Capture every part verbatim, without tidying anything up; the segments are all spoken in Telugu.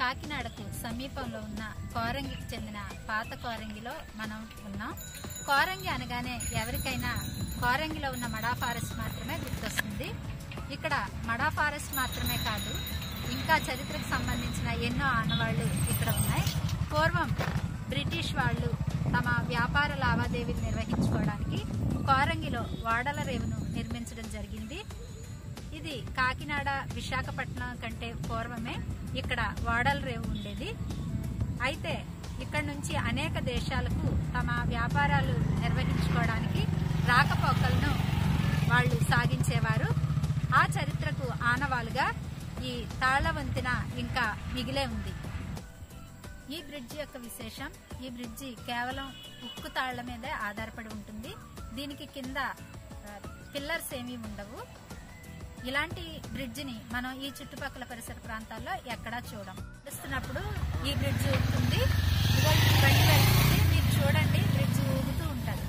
కాకినాడకు సమీపంలో ఉన్న కోరంగికి చెందిన పాత కోరంగిలో మనం ఉన్నాం. కోరంగి అనగానే ఎవరికైనా కోరంగిలో ఉన్న మడా ఫారెస్ట్ మాత్రమే గుర్తొస్తుంది. ఇక్కడ మడా ఫారెస్ట్ మాత్రమే కాదు, ఇంకా చరిత్రకు సంబంధించిన ఎన్నో ఆనవాళ్లు ఇక్కడ ఉన్నాయి. పూర్వం బ్రిటిష్ వాళ్ళు తమ వ్యాపార లావాదేవీలు నిర్వహించుకోవడానికి కోరంగిలో ఓడలరేవును నిర్మించడం జరిగింది. ఇది కాకినాడ విశాఖపట్నం కంటే పూర్వమే ఇక్కడ ఓడలరేవు ఉండేది. అయితే ఇక్కడ నుంచి అనేక దేశాలకు తమ వ్యాపారాలు నిర్వహించుకోవడానికి రాకపోకలను వాళ్ళు సాగించేవారు. ఆ చరిత్రకు ఆనవాలుగా ఈ తాళ్ల వంతెన ఇంకా మిగిలే ఉంది. ఈ బ్రిడ్జి యొక్క విశేషం, ఈ బ్రిడ్జి కేవలం ఉక్కు తాళ్ల మీదే ఆధారపడి ఉంటుంది. దీనికి కింద పిల్లర్స్ ఏమీ ఉండవు. ఇలాంటి బ్రిడ్జిని మనం ఈ చుట్టుపక్కల పరిసర ప్రాంతాల్లో ఎక్కడా చూడం. చూస్తున్నప్పుడు ఈ బ్రిడ్జి ఊగుతుంది, బండి వెళ్తుంది, మీరు చూడండి బ్రిడ్జి ఊగుతూ ఉంటుంది.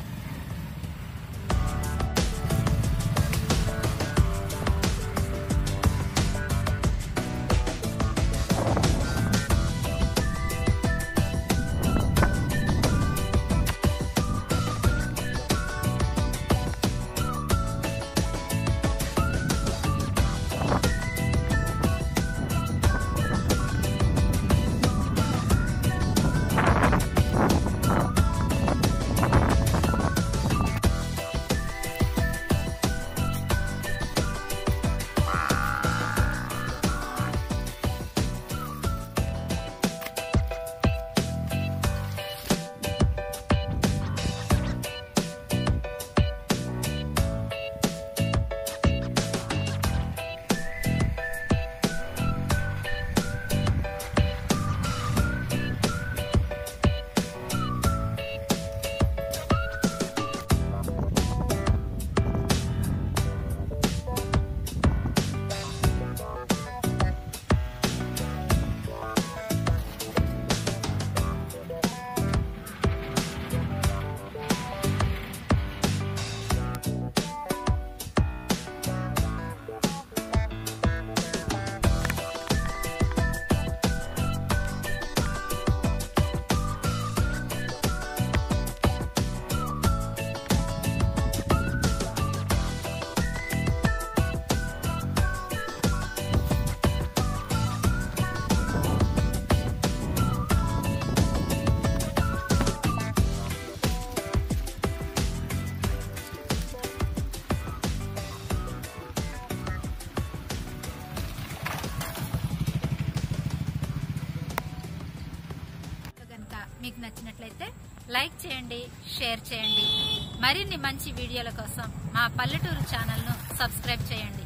మీకు నచ్చినట్లయితే లైక్ చేయండి, షేర్ చేయండి. మరిన్ని మంచి వీడియోల కోసం మా పల్లెటూరు ఛానల్ను సబ్స్క్రైబ్ చేయండి.